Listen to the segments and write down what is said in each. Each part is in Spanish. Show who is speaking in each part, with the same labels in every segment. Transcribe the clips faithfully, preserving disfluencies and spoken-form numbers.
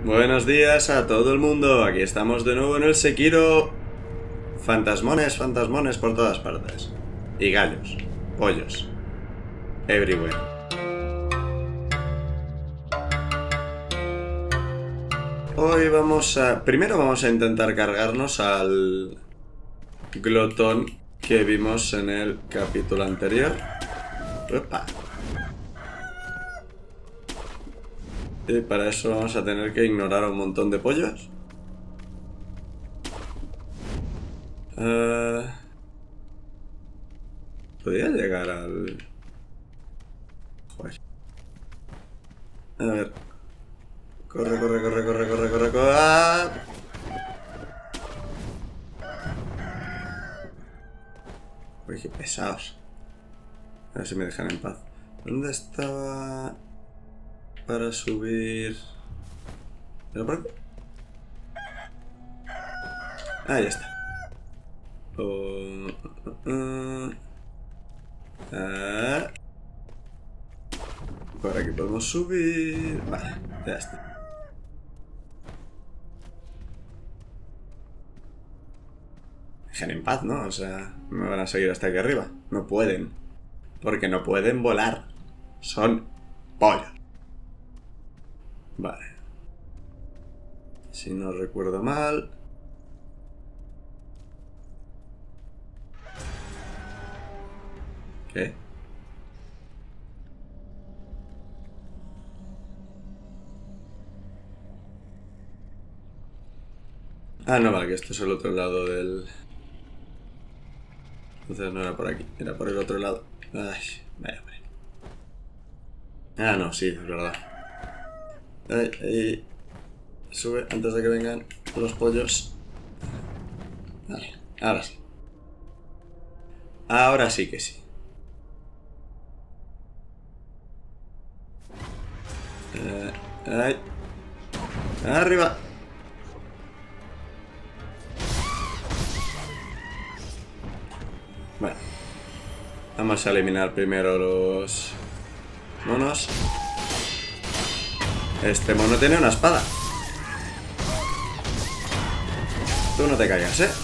Speaker 1: Buenos días a todo el mundo, aquí estamos de nuevo en el Sekiro. Fantasmones, fantasmones por todas partes. Y gallos, pollos, everywhere. Hoy vamos a... Primero vamos a intentar cargarnos al glotón que vimos en el capítulo anterior. Opa. Y para eso vamos a tener que ignorar a un montón de pollos. Uh, Podría llegar al... Joder. A ver. Corre, corre, corre, corre, corre, corre, corre. ¡Ah! Uy, qué pesados. A ver si me dejan en paz. ¿Dónde estaba...? Para subir... ¿Pero por qué? Ah, ya está. Oh, uh, uh, ah. Por aquí podemos subir... Vale, ya está. Dejen en paz, ¿no? O sea, me van a seguir hasta aquí arriba. No pueden. Porque no pueden volar. Son pollos. Vale. Si no recuerdo mal... ¿Qué? Ah, no, vale, que esto es el otro lado del... Entonces no era por aquí, era por el otro lado. Ay, vaya, hombre. Ah, no, sí, es verdad. Ay, ay. Sube antes de que vengan los pollos. Vale, ahora sí. Ahora sí que sí. Eh, ay. Arriba. Bueno. Vamos a eliminar primero los monos. Este mono tiene una espada. Tú no te caigas, ¿eh?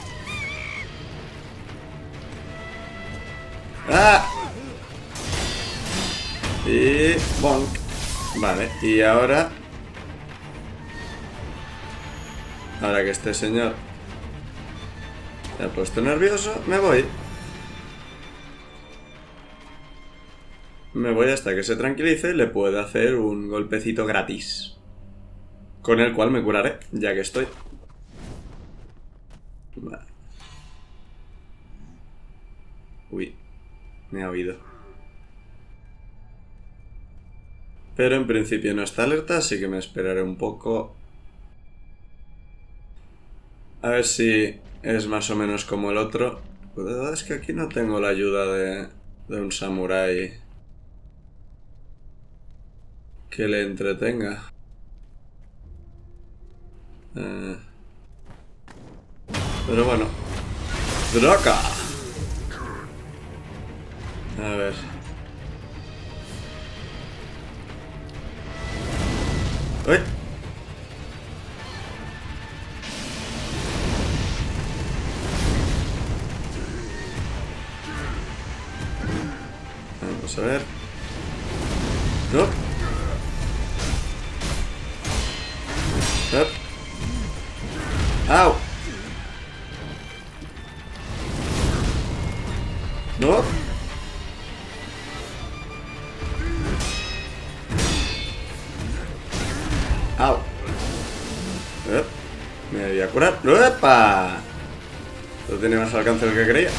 Speaker 1: ¡Ah! Y... bonk. Vale, y ahora... Ahora que este señor se ha puesto nervioso, me voy. Me voy hasta que se tranquilice y le puedo hacer un golpecito gratis. Con el cual me curaré, ya que estoy. Vale. Uy, me ha oído. Pero en principio no está alerta, así que me esperaré un poco. A ver si es más o menos como el otro. La verdad es que aquí no tengo la ayuda de, de un samurái que le entretenga. Eh, pero bueno. ¡Droca! A ver. ¡Uy! Vamos a ver. ¡No! ¡Up! ¡Au! ¡No! ¡Au! ¡Up! Me voy a curar. ¡Epa! Esto tiene más alcance del que creía.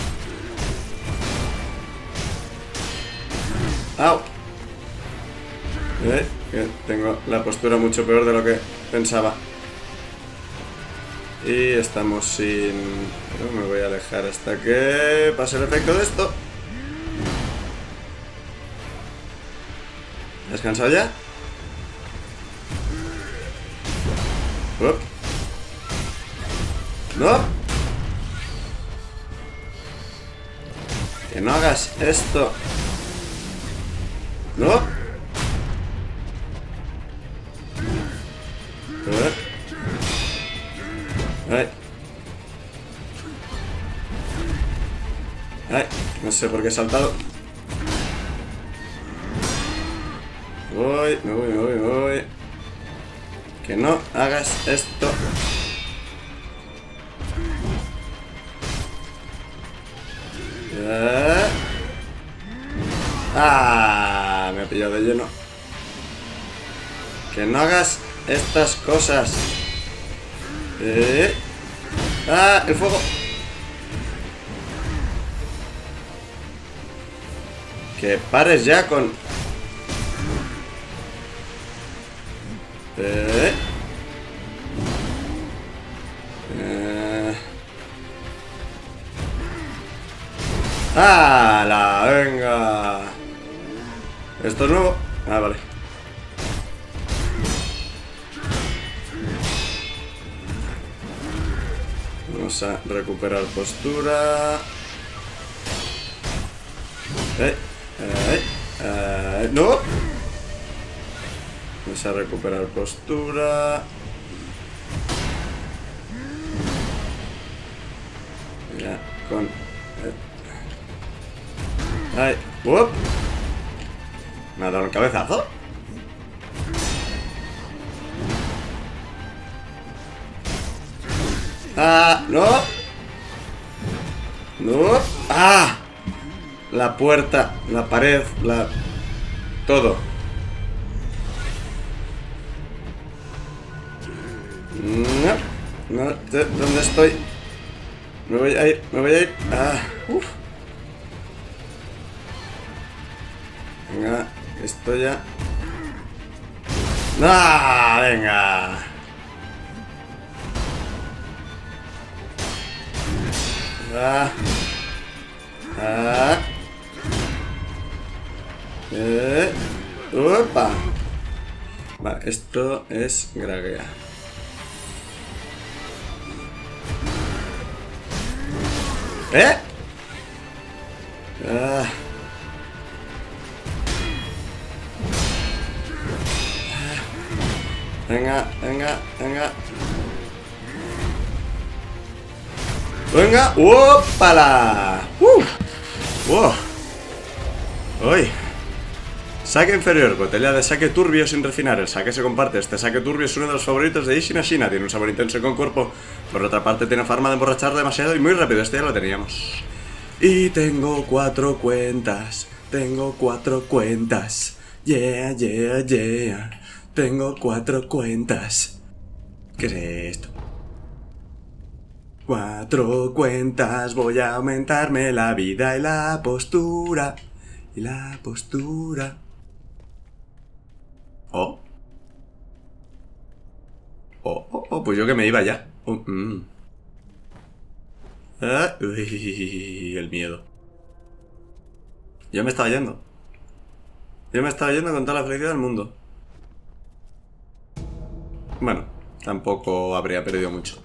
Speaker 1: ¡Au! Eh, que tengo la postura mucho peor de lo que pensaba. Y estamos sin... Pero me voy a alejar hasta que pase el efecto de esto. ¿Has cansado ya? Oh. ¡No! Que no hagas esto. ¡No! Ay. Ay, no sé por qué he saltado. Voy, me voy, me voy, me voy. Que no hagas esto. Eh. Ah, me ha pillado de lleno. Que no hagas estas cosas. Eh. Ah, el fuego. Que pares ya con... Eh. Eh. ¡Hala! ¡Venga! ¿Esto es nuevo? Ah, vale. Vamos a recuperar postura. Eh, eh, eh, ¡no! Vamos a recuperar postura. Ya, con... Eh. ¡Ay! ¡Up! ¿Me ha dado un cabezazo? ¡Ah! ¡No! ¡No! ¡Ah! La puerta, la pared, la... todo. No, no, ¿dónde estoy? Me voy a ir, me voy a ir. Ah, uf. Venga, esto ya. ¡Ah! Venga. Ah. Ah. Eh. Opa. Vale, esto es graguea. ¿Eh? Ah. Venga, venga, venga. Venga, ¡opala! ¡Uh! ¡Wow! ¡Uy! Saque inferior, botella de saque turbio sin refinar. El saque se comparte. Este saque turbio es uno de los favoritos de Isshin Ashina. Tiene un sabor intenso y con cuerpo. Por otra parte, tiene fama de emborrachar demasiado y muy rápido. Este ya lo teníamos. Y tengo cuatro cuentas. Tengo cuatro cuentas. Yeah, yeah, yeah. Tengo cuatro cuentas. ¿Qué es esto? Cuatro cuentas. Voy a aumentarme la vida y la postura. Y la postura. Oh. Oh, oh, oh, pues yo que me iba ya. Oh, mm. Ah, uy, el miedo. Yo me estaba yendo. Yo me estaba yendo con toda la felicidad del mundo. Bueno, tampoco habría perdido mucho.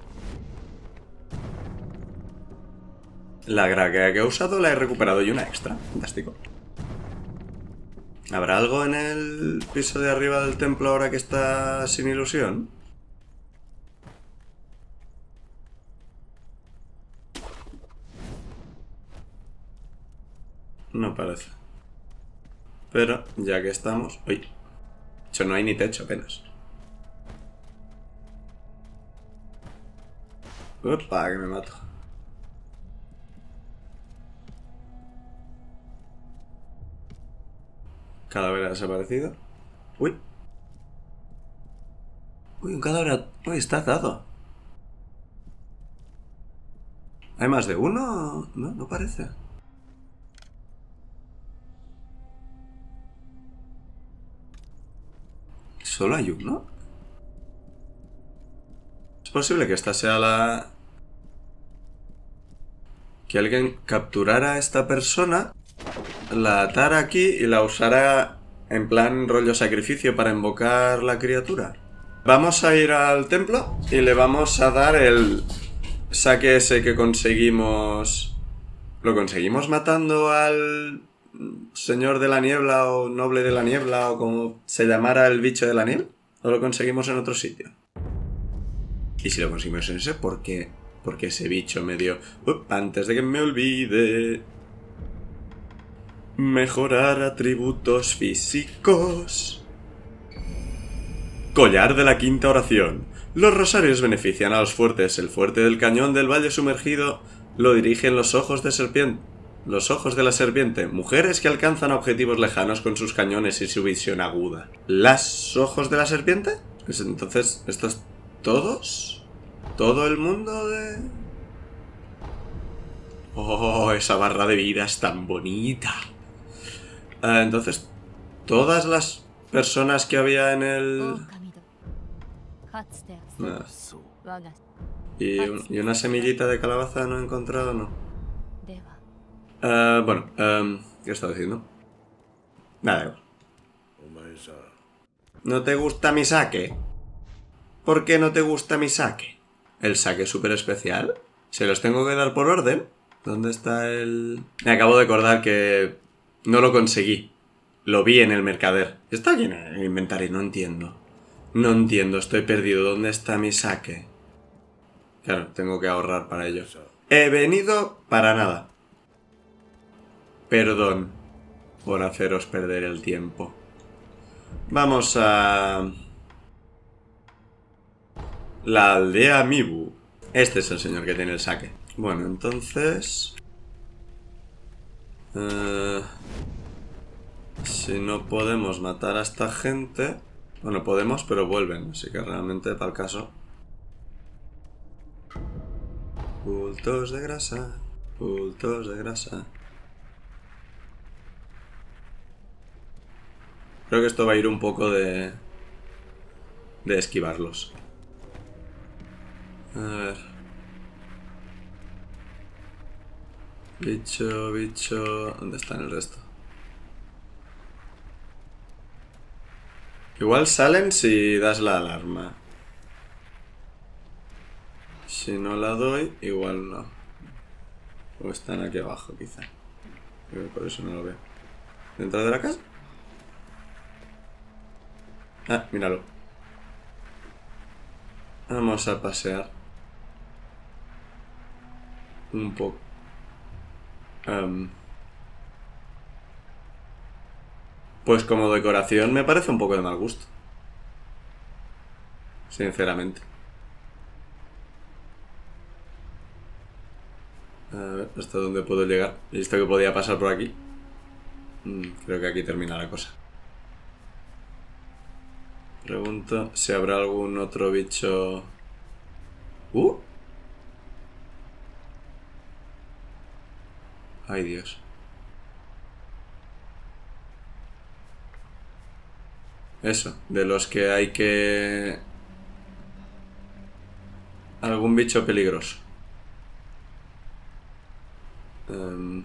Speaker 1: La graguea que he usado la he recuperado y una extra. Fantástico. ¿Habrá algo en el piso de arriba del templo ahora que está sin ilusión? No parece. Pero, ya que estamos... Uy. De hecho, no hay ni techo apenas. Upa, que me mato. Cadáver ha desaparecido. Uy. Uy, un cadáver... Uy, está atado. ¿Hay más de uno? No, no parece. ¿Solo hay uno? Es posible que esta sea la... Que alguien capturara a esta persona, la atara aquí y la usara en plan rollo sacrificio para invocar la criatura. Vamos a ir al templo y le vamos a dar el saque ese que conseguimos... ¿Lo conseguimos matando al señor de la niebla o noble de la niebla o como se llamara el bicho de la niebla? ¿O lo conseguimos en otro sitio? Y si lo conseguimos en ese, ¿por qué? Porque ese bicho me dio... Uh, antes de que me olvide... Mejorar atributos físicos. Collar de la quinta oración. Los rosarios benefician a los fuertes. El fuerte del cañón del valle sumergido lo dirigen los ojos de serpiente. Los ojos de la serpiente. Mujeres que alcanzan objetivos lejanos con sus cañones y su visión aguda. ¿Las ojos de la serpiente? Pues entonces, ¿estos todos? ¿Todo el mundo de...? Oh, esa barra de vida es tan bonita. Uh, entonces, todas las personas que había en el... Nada. ¿Y, un, ¿Y una semillita de calabaza no he encontrado? No. Uh, bueno, um, ¿qué estaba diciendo? Nada. ¿No te gusta mi saque? ¿Por qué no te gusta mi saque? ¿El saque súper especial? ¿Se los tengo que dar por orden? ¿Dónde está el...? Me acabo de acordar que no lo conseguí. Lo vi en el mercader. Está aquí en el inventario, no entiendo. No entiendo, estoy perdido. ¿Dónde está mi saque? Claro, tengo que ahorrar para ello. He venido para nada. Perdón por haceros perder el tiempo. Vamos a... la aldea Mibu. Este es el señor que tiene el saque. Bueno, entonces... Uh... si no podemos matar a esta gente... Bueno, podemos, pero vuelven. Así que realmente, para el caso... Bultos de grasa. Bultos de grasa. Creo que esto va a ir un poco de... de esquivarlos. A ver... Bicho, bicho... ¿Dónde están el resto? Igual salen si das la alarma. Si no la doy, igual no. O están aquí abajo, quizá. Pero por eso no lo veo. ¿Dentro de la casa? Ah, míralo. Vamos a pasear. Un poco. Um, pues como decoración me parece un poco de mal gusto. Sinceramente. A ver, ¿hasta dónde puedo llegar? He visto que podía pasar por aquí. Mm, creo que aquí termina la cosa. Pregunto si habrá algún otro bicho... ¡Uh! ¡Ay, Dios! Eso, de los que hay que... algún bicho peligroso. Um...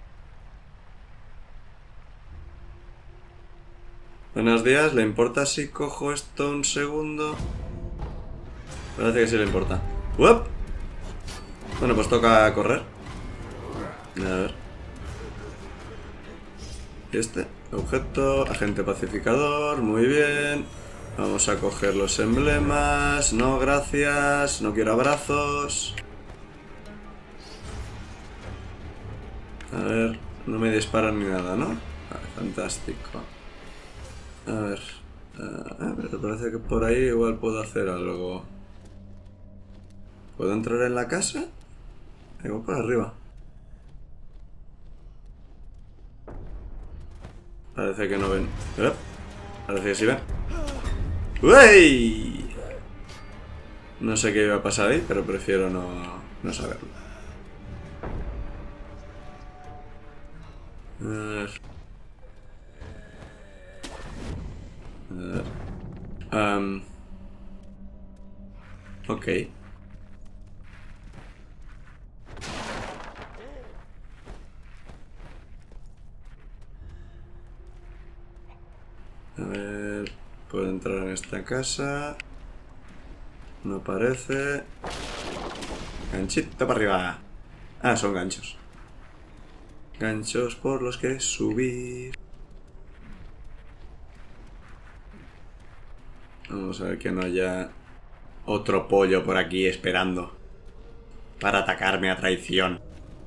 Speaker 1: Buenos días, ¿le importa si cojo esto un segundo? Parece que sí le importa. ¡Uop! Bueno, pues toca correr. A ver. ¿Y este? Objeto, agente pacificador, muy bien. Vamos a coger los emblemas. No, gracias, no quiero abrazos. A ver, no me disparan ni nada, ¿no? Vale, fantástico. A ver, a ver, parece que por ahí igual puedo hacer algo. ¿Puedo entrar en la casa? Vengo por arriba. Parece que no ven. ¿Eh? Parece que sí ven. ¡Uey! No sé qué iba a pasar ahí, pero prefiero no, no saberlo. A ver. A ver. Um. Ok. A ver, puedo entrar en esta casa. No parece. Ganchito para arriba. Ah, son ganchos. Ganchos por los que subir. Vamos a ver que no haya otro pollo por aquí esperando para atacarme a traición.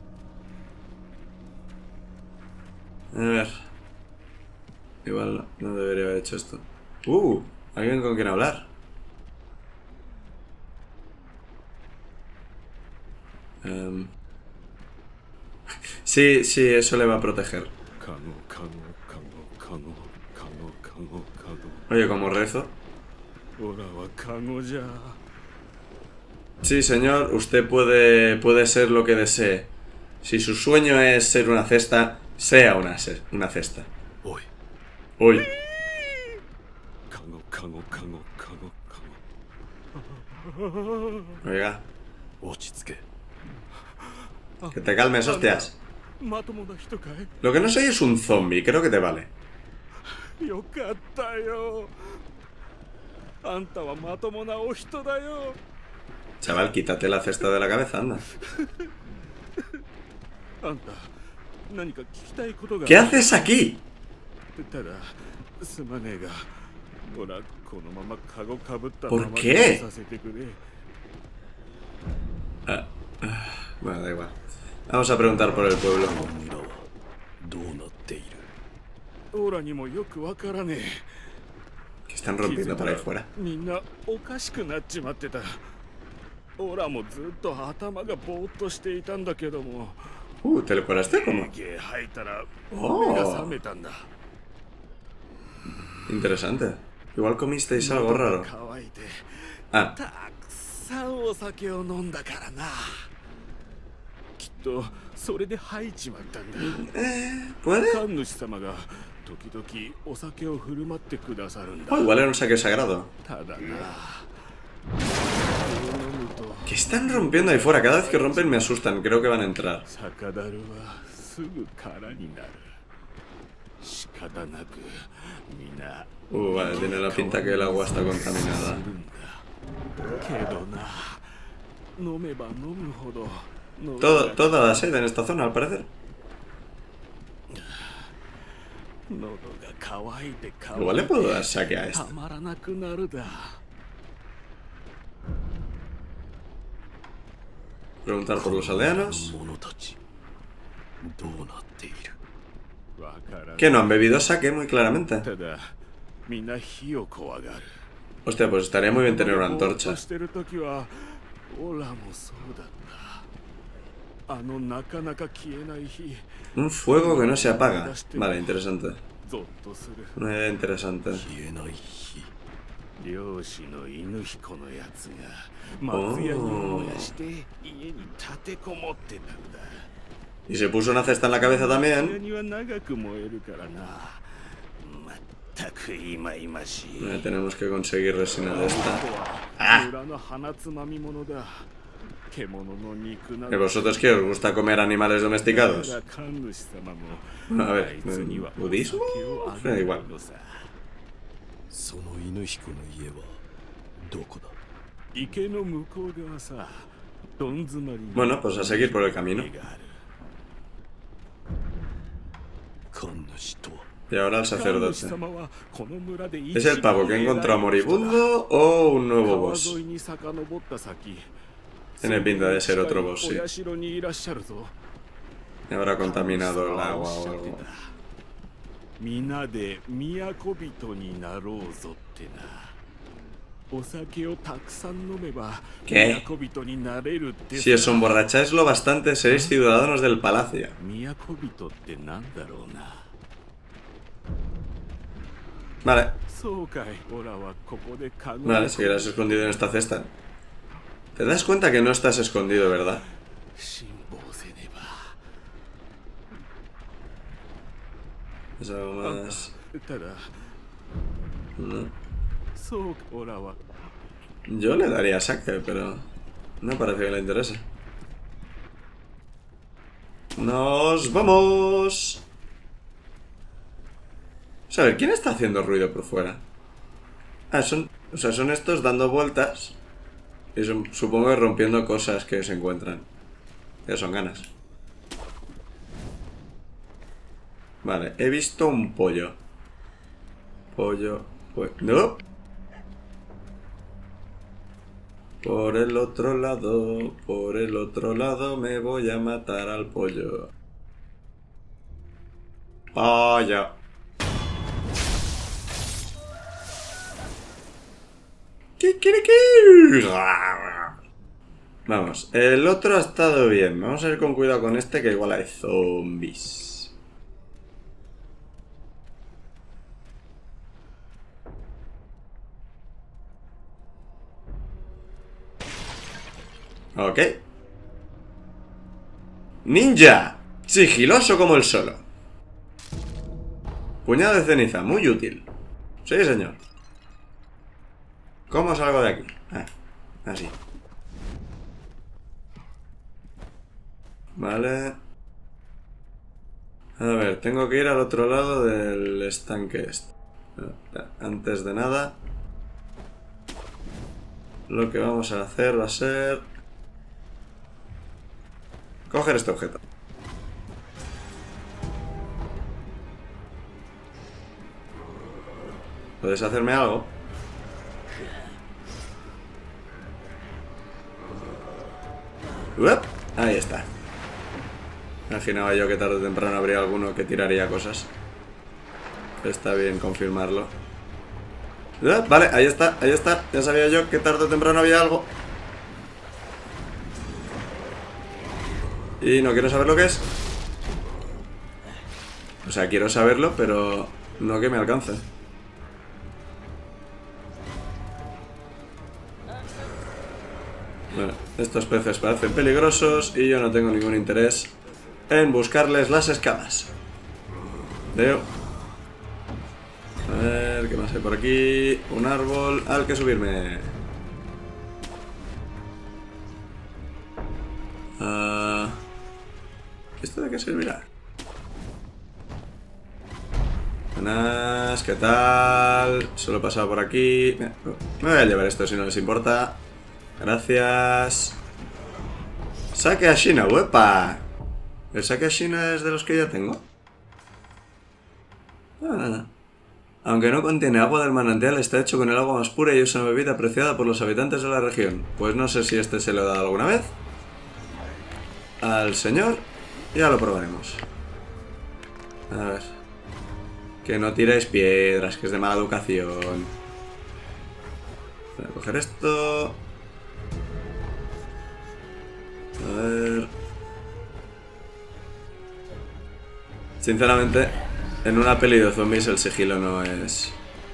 Speaker 1: A ver. Igual no, no debería haber hecho esto. Uh, alguien con quien hablar. Um. Sí, sí, eso le va a proteger. Oye, como rezo. Sí, señor, usted puede, puede ser lo que desee. Si su sueño es ser una cesta, sea una, una cesta. Uy. Oiga. Que te calmes, hostias. Lo que no soy es un zombie, creo que te vale. Chaval, quítate la cesta de la cabeza, anda. ¿Qué haces aquí? ¿Por qué? Ah, ah, bueno, da igual. Vamos a preguntar por el pueblo. ¿Qué están rompiendo por ahí fuera? Uh, ¿te lo curaste? ¿Cómo? Oh. Interesante. Igual comisteis algo raro. Ah. Eh, ¿puede? Oh, igual era un saque sagrado. ¿Qué están rompiendo ahí fuera? Cada vez que rompen me asustan. Creo que van a entrar. Uh, vale, tiene la pinta que el agua está contaminada. Todo, toda la sed en esta zona, al parecer. Igual le puedo dar saque a esto. Preguntar por los aldeanos. Que no han bebido saque muy claramente. Hostia, pues estaría muy bien tener una antorcha. Un fuego que no se apaga. Vale, interesante. Una idea interesante. Oh. Y se puso una cesta en la cabeza también. Eh, tenemos que conseguir resina de esta. ¡Ah! ¿Y vosotros qué? ¿Os gusta comer animales domesticados? A ver, ¿budismo? Da igual. Bueno, pues a seguir por el camino. Y ahora el sacerdote. ¿Es el pavo que encontró a moribundo o un nuevo boss? Tiene pinta de ser otro boss, sí. Y habrá contaminado el agua o algo. ¿Qué? Si os emborracháis lo bastante, seréis ciudadanos del palacio. Vale. Vale, seguirás escondido en esta cesta. Te das cuenta que no estás escondido, ¿verdad? ¿Es algo más? No. Yo le daría saque, pero no parece que le interese. ¡Nos vamos! A ver, ¿quién está haciendo ruido por fuera? Ah, son, o sea, son estos dando vueltas y son, supongo que rompiendo cosas que se encuentran. Ya son ganas. Vale, he visto un pollo. Pollo, pollo. ¡No! Por el otro lado, por el otro lado me voy a matar al pollo. Pollo. ¡Kikiriki! Vamos, el otro ha estado bien. Vamos a ir con cuidado con este, que igual hay zombies. Ok. Ninja. Sigiloso como el solo. Puñado de ceniza, muy útil. Sí, señor. ¿Cómo salgo de aquí? Ah, así. Vale. A ver, tengo que ir al otro lado del estanque este. Antes de nada, lo que vamos a hacer va a ser coger este objeto. ¿Puedes hacerme algo? ¡Uep! Ahí está. Imaginaba yo que tarde o temprano habría alguno que tiraría cosas. Está bien confirmarlo. ¡Uep! Vale, ahí está, ahí está. Ya sabía yo que tarde o temprano había algo. Y no quiero saber lo que es. O sea, quiero saberlo, pero no que me alcance. Bueno, estos peces parecen peligrosos y yo no tengo ningún interés en buscarles las escamas. Veo. A ver, ¿qué más hay por aquí? Un árbol al que subirme. Uh, ¿Esto de qué servirá? Buenas, ¿qué tal? Solo he pasado por aquí. Me voy a llevar esto si no les importa. Gracias. Saque a Shina, ¡huepa! ¿El saque a Shina es de los que ya tengo? Ah. Aunque no contiene agua del manantial, está hecho con el agua más pura y es una bebida apreciada por los habitantes de la región. Pues no sé si este se lo he dado alguna vez al señor. Ya lo probaremos. A ver. Que no tiréis piedras, que es de mala educación. Voy a coger esto. A ver. Sinceramente, en una peli de zombies el sigilo no es...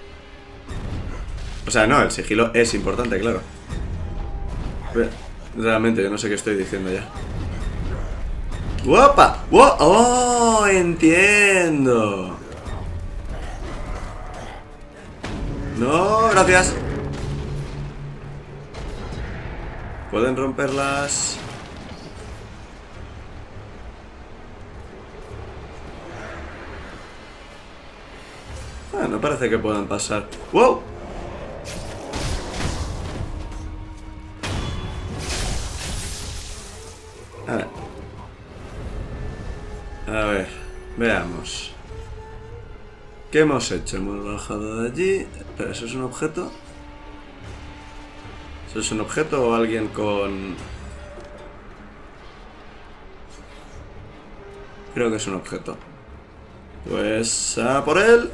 Speaker 1: O sea, no, el sigilo es importante, claro. Pero, realmente, yo no sé qué estoy diciendo ya. ¡Guapa! ¡Wow! ¡Oh! ¡Entiendo! No, gracias. Pueden romperlas. Ah, no parece que puedan pasar. ¡Wow! A ver. A ver, veamos. ¿Qué hemos hecho? Hemos bajado de allí. Pero ¿eso es un objeto? ¿Eso es un objeto o alguien con...? Creo que es un objeto. Pues a por él.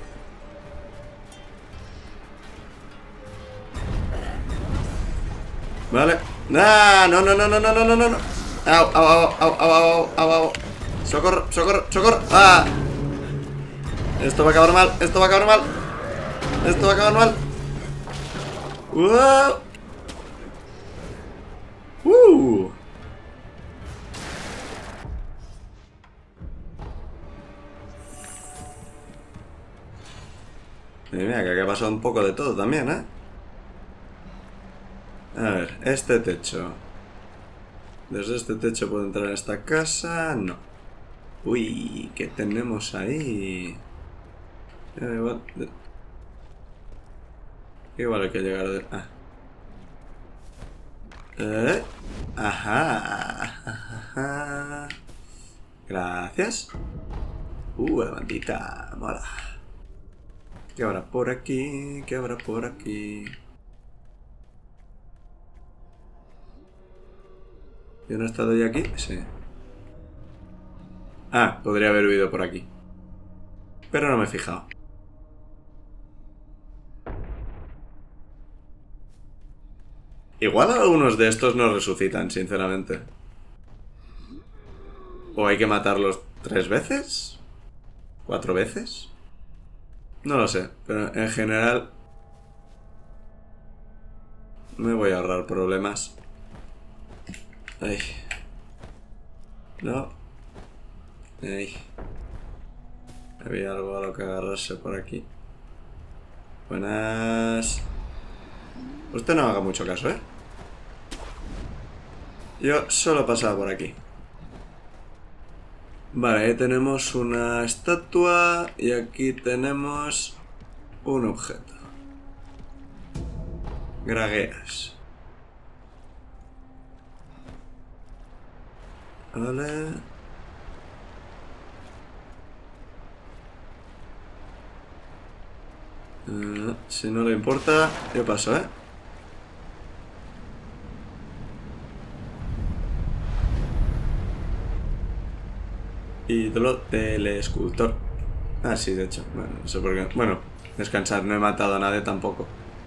Speaker 1: Vale. ¡Ah! No, no, no, no, no, no, no, no. Au, au, au, au, au, au, au. Socorro, socorro, socorro. ¡Ah! Esto va a acabar mal, esto va a acabar mal. Esto va a acabar mal. ¡Wow! ¡Uh! Y mira, que aquí ha pasado un poco de todo también, ¿eh? A ver, este techo. Desde este techo puedo entrar en esta casa. No. Uy, ¿qué tenemos ahí? Igual, igual hay que llegar de... Ah. Eh. Ajá. Ajá. Gracias. Uh, la bandita. Mola. ¿Qué habrá por aquí? ¿Qué habrá por aquí? ¿Yo no he estado ya aquí? Sí. Ah, podría haber huido por aquí. Pero no me he fijado. Igual algunos de estos no resucitan, sinceramente. ¿O hay que matarlos tres veces? ¿Cuatro veces? No lo sé, pero en general me voy a ahorrar problemas. Ay. No. Ay. Había algo a lo que agarrarse por aquí. Buenas. Usted no haga mucho caso, ¿eh? Yo solo pasaba por aquí. Vale, ahí tenemos una estatua y aquí tenemos un objeto. Gragueas. Vale. Uh, si no le importa, yo paso, ¿eh? Ídolo del escultor. Ah, sí, de hecho. Bueno, no sé por qué. Bueno, descansar. No he matado a nadie tampoco.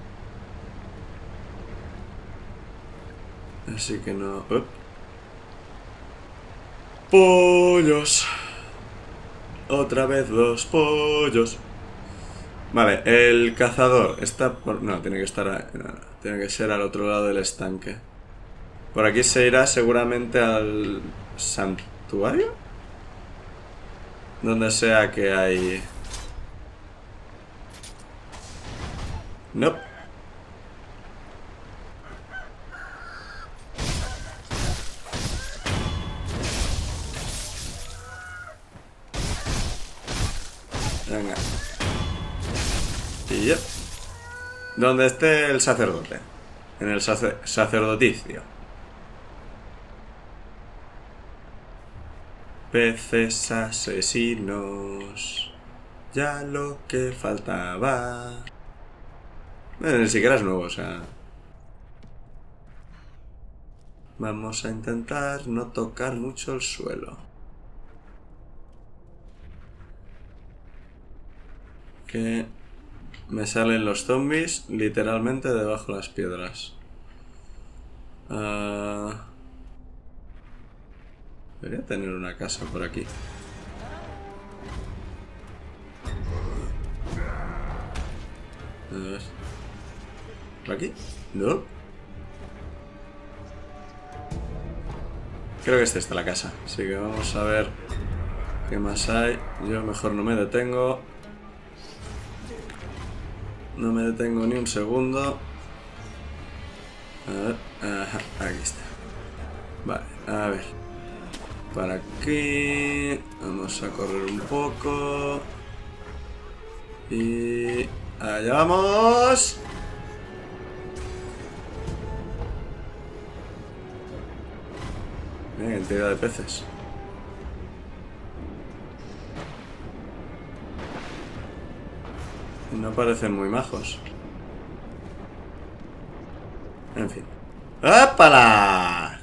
Speaker 1: Así que no... Up. ¡Pollos! Otra vez los pollos. Vale, el cazador está por... No, tiene que estar... A... No, tiene que ser al otro lado del estanque. Por aquí se irá seguramente al... ¿santuario? Donde sea que hay... Nope. Venga. Y yep. Donde esté el sacerdote. En el sacer sacerdoticio. Peces asesinos. Ya lo que faltaba. Bueno, ni siquiera es nuevo, o sea... Vamos a intentar no tocar mucho el suelo. Que me salen los zombies literalmente debajo de las piedras. Uh... Debería tener una casa por aquí. A ver. ¿Por aquí? No. Creo que es esta la casa. Así que vamos a ver qué más hay. Yo mejor no me detengo. No me detengo ni un segundo. A ver. Ajá, aquí está. Vale, a ver. Para aquí. Vamos a correr un poco. Y... allá vamos. Mira, cantidad de peces. No parecen muy majos. En fin. ¡Épala!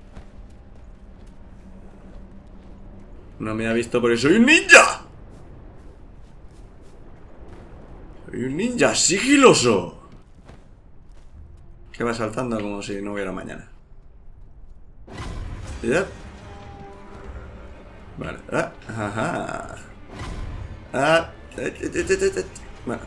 Speaker 1: No me ha visto porque soy un ninja. Soy un ninja sigiloso. Que va saltando como si no hubiera mañana. Yep. Vale. Ah, ajá. Ah. Eh, eh, eh, eh, eh. Bueno.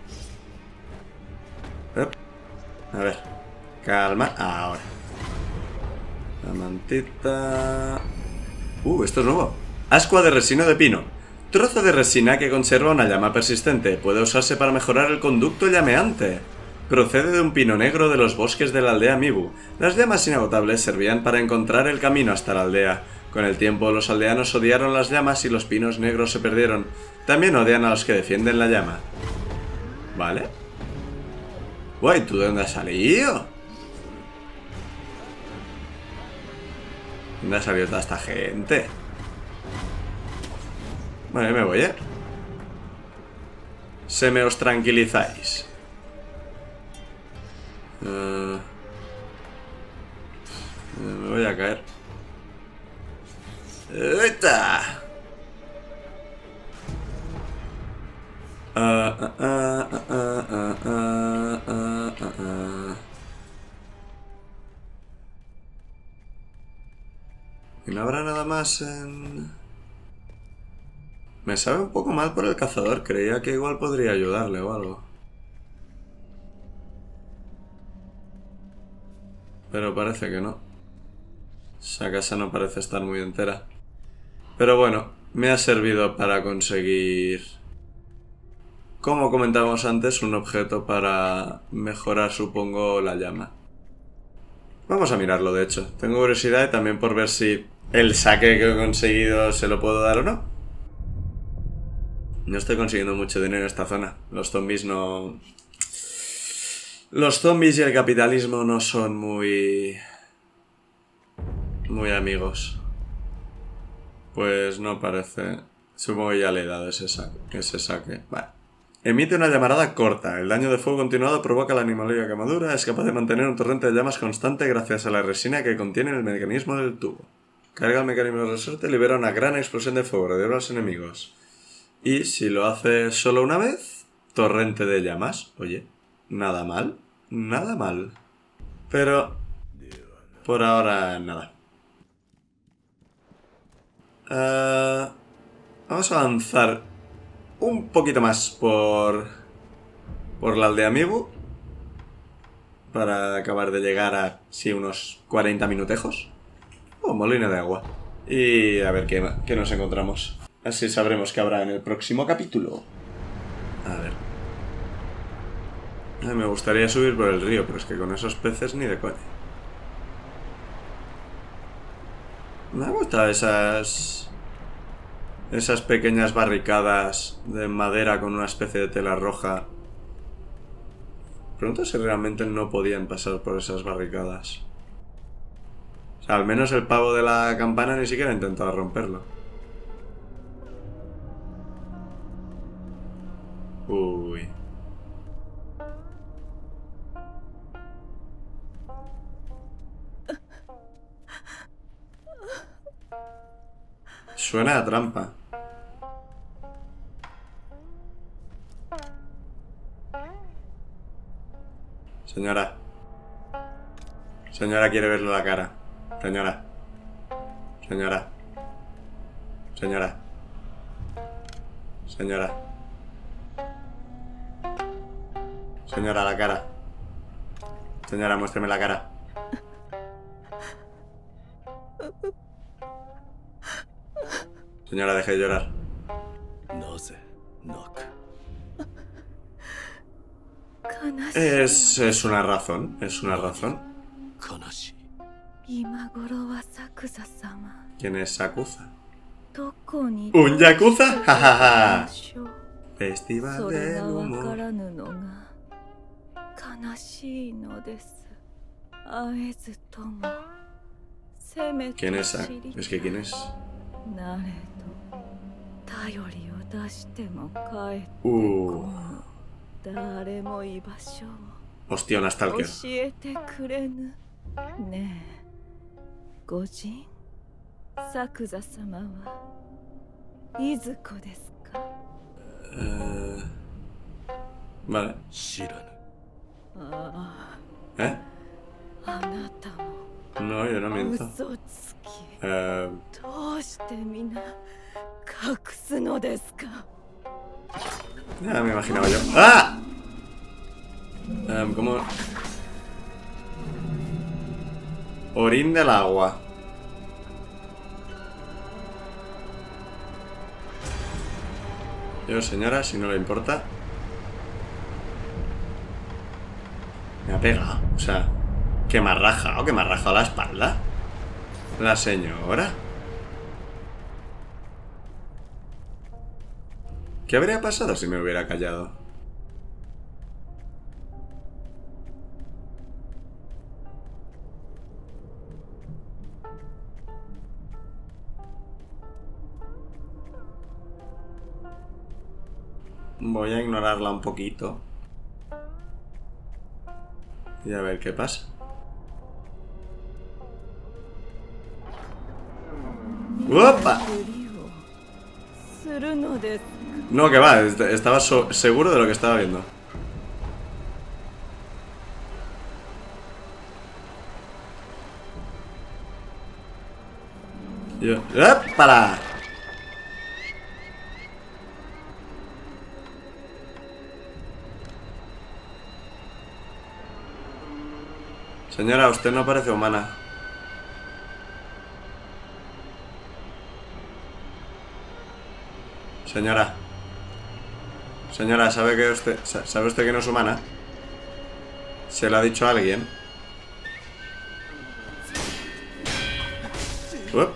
Speaker 1: Yep. A ver. Calma. Ahora. La mantita. Uh, esto es nuevo. Ascua de resina de pino. Trozo de resina que conserva una llama persistente. Puede usarse para mejorar el conducto llameante. Procede de un pino negro de los bosques de la aldea Mibu. Las llamas inagotables servían para encontrar el camino hasta la aldea. Con el tiempo, los aldeanos odiaron las llamas y los pinos negros se perdieron. También odian a los que defienden la llama. ¿Vale? Guay, ¿tú de dónde has salido? ¿Dónde ha salido toda esta gente? Bueno, me voy, ¿eh? Se me os tranquilizáis. Uh, Me voy a caer. ¡Eta! Ah, ah, ah, ah, ah, ah, ah, ah, ah. ¿Y no habrá nada más en...? Me sabe un poco mal por el cazador. Creía que igual podría ayudarle o algo. Pero parece que no. Esa casa no parece estar muy entera. Pero bueno, me ha servido para conseguir... Como comentábamos antes, un objeto para mejorar, supongo, la llama. Vamos a mirarlo, de hecho. Tengo curiosidad y también por ver si el saque que he conseguido se lo puedo dar o no. No estoy consiguiendo mucho dinero en esta zona. Los zombies no... Los zombies y el capitalismo no son muy... Muy amigos. Pues no parece... Supongo que ya le he dado ese saque. Ese saque. Vale. Emite una llamarada corta. El daño de fuego continuado provoca la animalía quemadura. Es capaz de mantener un torrente de llamas constante gracias a la resina que contiene el mecanismo del tubo. Carga el mecanismo de resorte y libera una gran explosión de fuego alrededor de los enemigos. Y si lo hace solo una vez, torrente de llamas. Oye, nada mal. Nada mal. Pero... por ahora, nada. Uh, vamos a avanzar un poquito más por... por la aldea Mibu. Para acabar de llegar a, sí, unos cuarenta minutejos. Oh, molino de agua. Y a ver qué, qué nos encontramos. Así sabremos qué habrá en el próximo capítulo. A ver. Ay, me gustaría subir por el río, pero es que con esos peces ni de coña. Me han gustado esas... esas pequeñas barricadas de madera con una especie de tela roja. Pregunto si realmente no podían pasar por esas barricadas. O sea, al menos el pavo de la campana ni siquiera ha intentado romperlo. Uy. Suena a trampa. Señora. Señora quiere verle la cara. Señora. Señora. Señora. Señora. Señora, la cara. Señora, muéstreme la cara. Señora, deje de llorar. Es, es una razón, es una razón. ¿Quién es Sakuza? ¿Un Yakuza? ¡Jajaja! Festival del humor. ¿Quién es Sakuza? Es que ¿quién es? Uh. Hostia, una stalker. Uh, vale. ¿Eh? No, yo no miento. Uh, ya me imaginaba yo. ¡Ah! Um, ¿Cómo? Orín del agua. Yo, señora, si no le importa. Me ha pegado. O sea, que me ha rajado, que me ha rajado la espalda. La señora. ¿Qué habría pasado si me hubiera callado? Voy a ignorarla un poquito. Y a ver qué pasa. ¡Opa! No, que va, estaba so seguro de lo que estaba viendo. Yo... ¡Épala! Señora, usted no parece humana. Señora. Señora, ¿sabe que usted sabe usted que no es humana? ¿Se lo ha dicho a alguien? Uep.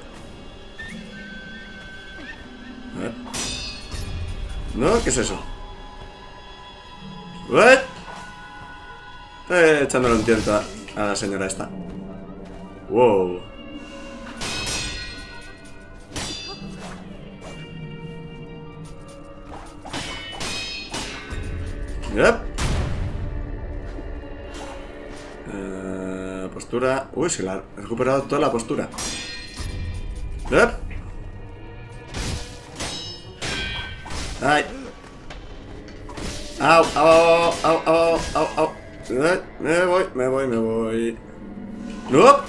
Speaker 1: A ver. No, ¿qué es eso? ¿What? Estoy echándole un tiento a, a la señora esta. Wow. Yep. Uh, postura. Uy, se la ha recuperado toda la postura. Yep. Ay. Au, au, au, au, au, au. Me voy, me voy, me voy. ¡No!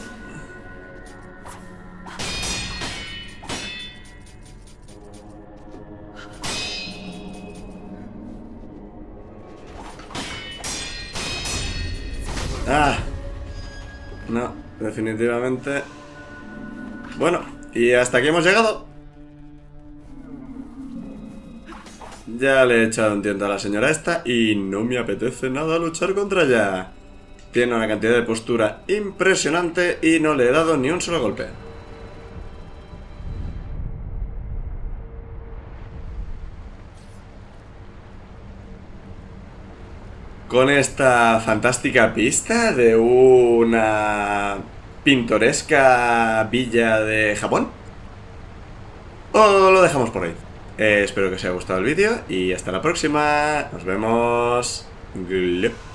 Speaker 1: Ah. No, definitivamente. Bueno, y hasta aquí hemos llegado. Ya le he echado un tiento a la señora esta y no me apetece nada luchar contra ella. Tiene una cantidad de postura impresionante y no le he dado ni un solo golpe. Con esta fantástica pista de una pintoresca villa de Japón, o lo dejamos por ahí. Eh, espero que os haya gustado el vídeo y hasta la próxima. Nos vemos.